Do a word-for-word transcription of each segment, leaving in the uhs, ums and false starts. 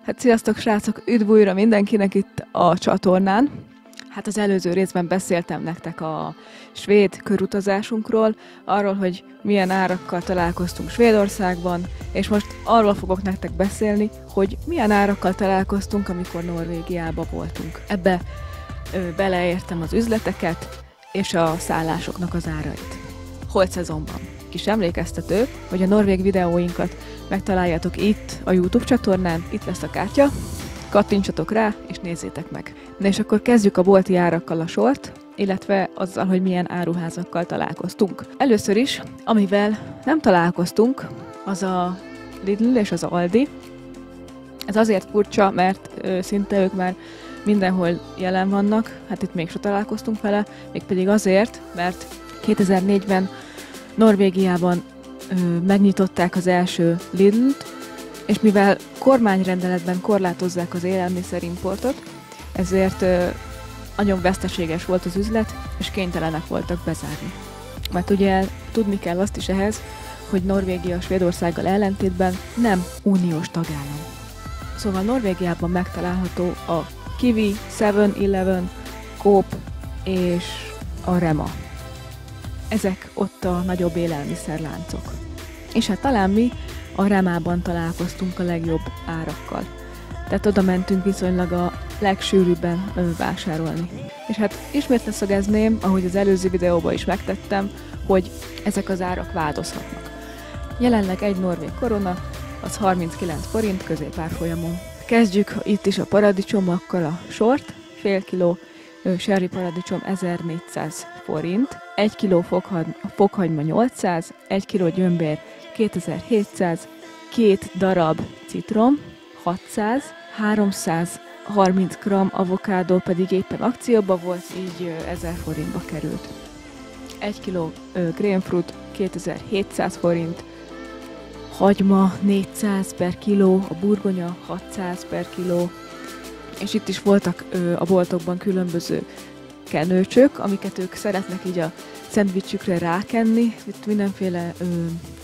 Hát sziasztok srácok, üdv újra mindenkinek itt a csatornán. Hát az előző részben beszéltem nektek a svéd körutazásunkról, arról, hogy milyen árakkal találkoztunk Svédországban, és most arról fogok nektek beszélni, hogy milyen árakkal találkoztunk, amikor Norvégiában voltunk. Ebbe ö, beleértem az üzleteket és a szállásoknak az árait. Holt szezonban. Kis emlékeztető, hogy a norvég videóinkat megtaláljátok itt a YouTube csatornán, itt lesz a kártya, kattintsatok rá és nézzétek meg. Na és akkor kezdjük a bolti árakkal a sort, illetve azzal, hogy milyen áruházakkal találkoztunk. Először is, amivel nem találkoztunk, az a Lidl és az Aldi. Ez azért furcsa, mert ö, szinte ők már mindenhol jelen vannak, hát itt mégsem találkoztunk vele, mégpedig azért, mert kétezer-négyben Norvégiában ö, megnyitották az első Lidl-t, és mivel kormányrendeletben korlátozzák az élelmiszerimportot, ezért ö, nagyon veszteséges volt az üzlet, és kénytelenek voltak bezárni. Mert ugye tudni kell azt is ehhez, hogy Norvégia Svédországgal ellentétben nem uniós tagállam. Szóval Norvégiában megtalálható a Kiwi, seven eleven, Coop és a Rema. Ezek ott a nagyobb élelmiszerláncok. És hát talán mi a Remában találkoztunk a legjobb árakkal. Tehát oda mentünk viszonylag a legsűrűbben ö, vásárolni. És hát ismét leszögezném, ahogy az előző videóban is megtettem, hogy ezek az árak változhatnak. Jelenleg egy norvég korona, az harminckilenc forint középárfolyamon. Kezdjük itt is a paradicsomokkal a sort. Fél kiló ö, sherry paradicsom ezernégyszáz forint, egy kiló fokhagy, fokhagyma nyolcszáz, egy kiló gyömbér kétezer-hétszáz, két darab citrom hatszáz, háromszázharminc gramm avokádó pedig éppen akcióban volt, így ö, ezer forintba került. egy kiló ö, grapefruit kétezer-hétszáz forint, hagyma négyszáz per kiló, a burgonya hatszáz per kiló, és itt is voltak ö, a boltokban különböző kenőcsök, amiket ők szeretnek így a szendvicsükre rákenni, itt mindenféle ö,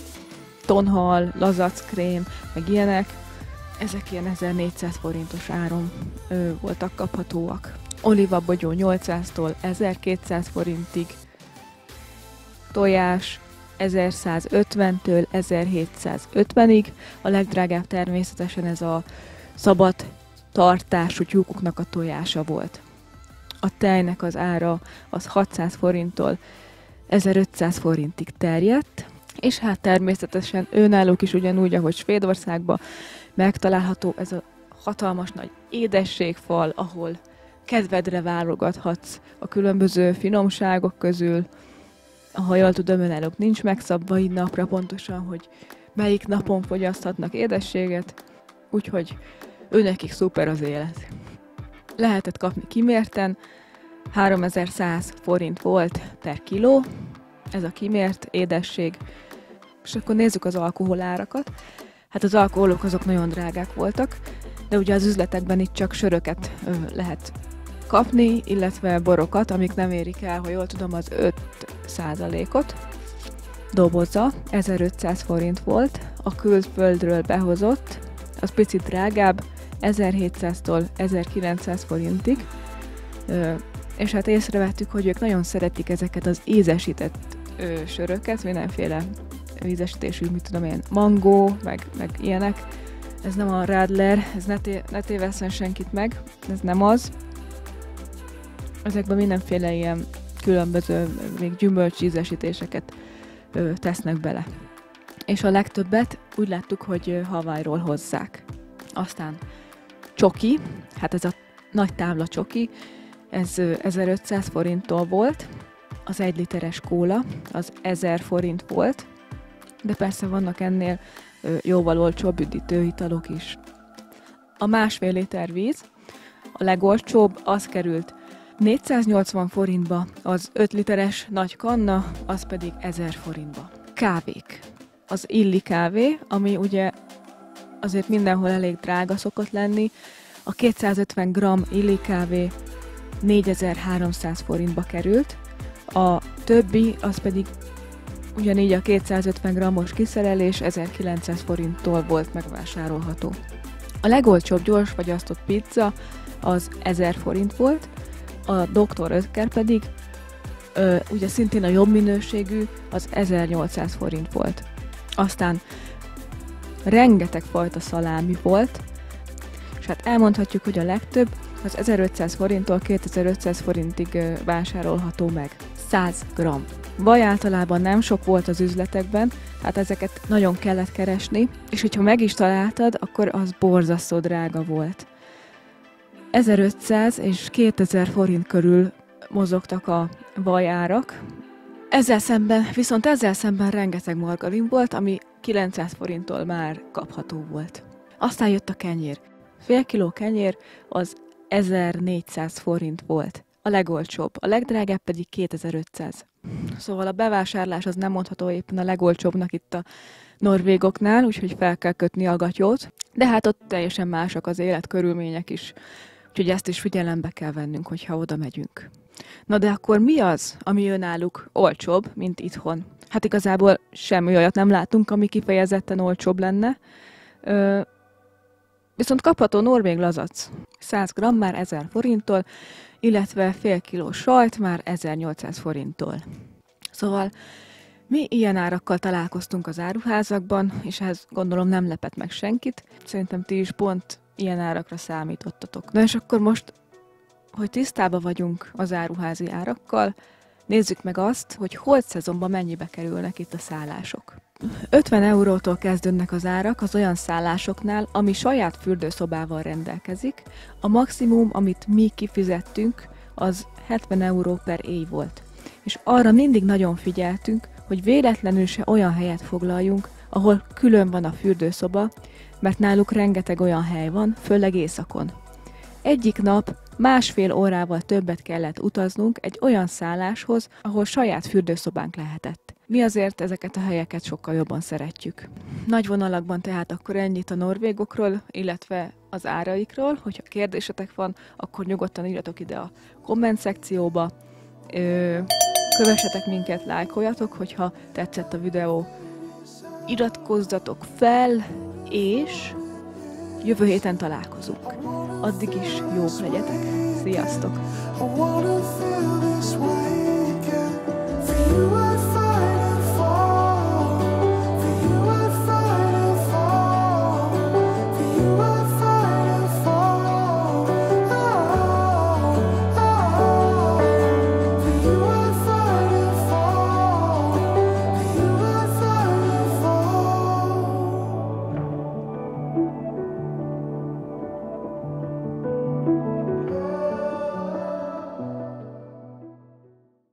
tonhal, lazackrém, meg ilyenek, ezek ilyen ezernégyszáz forintos áron ö, voltak kaphatóak. Olivabogyó nyolcszáztól ezerkétszáz forintig, tojás ezerszázötventől ezerhétszázötvenig, a legdrágább természetesen ez a szabad tartású tyúkoknak a tojása volt. A tejnek az ára az hatszáz forinttól ezerötszáz forintig terjedt, és hát természetesen önállók is ugyanúgy, ahogy Svédországban megtalálható ez a hatalmas nagy édességfal, ahol kedvedre válogathatsz a különböző finomságok közül. Ha jól tudom, önállók nincs megszabva így napra pontosan, hogy melyik napon fogyaszthatnak édességet, úgyhogy őnekik szuper az élet. Lehetett kapni kimérten, háromezer-száz forint volt per kiló, ez a kimért édesség. És akkor nézzük az alkoholárakat. Hát az alkoholok azok nagyon drágák voltak, de ugye az üzletekben itt csak söröket ö, lehet kapni, illetve borokat, amik nem érik el, ha jól tudom, az öt százalékot. Doboza ezerötszáz forint volt, a külföldről behozott, az picit drágább, ezerhétszáztól ezerkilencszáz forintig, ö, és hát észrevettük, hogy ők nagyon szeretik ezeket az ízesített ö, söröket, mindenféle ízesítésű, mit tudom én, mangó, meg, meg ilyenek. Ez nem a Radler, ez ne, té- ne tévesszen senkit meg, ez nem az. Ezekben mindenféle ilyen különböző, még gyümölcs ízesítéseket ö, tesznek bele. És a legtöbbet úgy láttuk, hogy ö, Hawaii-ról hozzák. Aztán csoki, hát ez a nagy tábla csoki, ez ö, ezerötszáz forinttól volt, az egy literes kóla, az ezer forint volt, de persze vannak ennél ö, jóval olcsóbb üdítőitalok is. A másfél liter víz, a legolcsóbb, az került négyszáznyolcvan forintba, az öt literes nagy kanna, az pedig ezer forintba. Kávék. Az illi kávé, ami ugye azért mindenhol elég drága szokott lenni, a kétszázötven gramm illi kávé négyezer-háromszáz forintba került, a többi az pedig ugyanígy a kétszázötven grammos kiszerelés ezerkilencszáz forinttól volt megvásárolható. A legolcsóbb gyorsfagyasztott pizza az ezer forint volt, a doktor Oetker pedig ö, ugye szintén a jobb minőségű, az ezernyolcszáz forint volt. Aztán rengeteg fajta szalámi volt, és hát elmondhatjuk, hogy a legtöbb az ezerötszáz forinttól kétezer-ötszáz forintig ö, vásárolható meg. száz gramm. Vaj általában nem sok volt az üzletekben, hát ezeket nagyon kellett keresni, és hogyha meg is találtad, akkor az borzasztó drága volt. ezerötszáz és kétezer forint körül mozogtak a vajárak. Ezzel szemben, viszont ezzel szemben rengeteg margarin volt, ami kilencszáz forinttól már kapható volt. Aztán jött a kenyér. Fél kiló kenyér az ezernégyszáz forint volt. A legolcsóbb, a legdrágább pedig kétezer-ötszáz. Szóval a bevásárlás az nem mondható éppen a legolcsóbbnak itt a norvégoknál, úgyhogy fel kell kötni a gatyót. De hát ott teljesen másak az életkörülmények is, úgyhogy ezt is figyelembe kell vennünk, hogyha oda megyünk. Na de akkor mi az, ami önálluk olcsóbb, mint itthon? Hát igazából semmi olyat nem látunk, ami kifejezetten olcsóbb lenne. Ö, viszont kapható norvég lazac. száz gramm már ezer forinttól, illetve fél kiló sajt már ezernyolcszáz forinttól. Szóval mi ilyen árakkal találkoztunk az áruházakban, és ez gondolom nem lepett meg senkit. Szerintem ti is pont ilyen árakra számítottatok. Na és akkor most, hogy tisztában vagyunk az áruházi árakkal, nézzük meg azt, hogy holt szezonban mennyibe kerülnek itt a szállások. ötven eurótól kezdődnek az árak az olyan szállásoknál, ami saját fürdőszobával rendelkezik. A maximum, amit mi kifizettünk, az hetven euró per éj volt. És arra mindig nagyon figyeltünk, hogy véletlenül se olyan helyet foglaljunk, ahol külön van a fürdőszoba, mert náluk rengeteg olyan hely van, főleg északon. Egyik nap másfél órával többet kellett utaznunk egy olyan szálláshoz, ahol saját fürdőszobánk lehetett. Mi azért ezeket a helyeket sokkal jobban szeretjük. Nagy vonalakban tehát akkor ennyit a norvégokról, illetve az áraikról. Hogyha kérdésetek van, akkor nyugodtan írjatok ide a komment szekcióba. Ö, kövessetek minket, lájkoljatok, hogyha tetszett a videó. Iratkozzatok fel, és jövő héten találkozunk. Addig is jók legyetek. Sziasztok!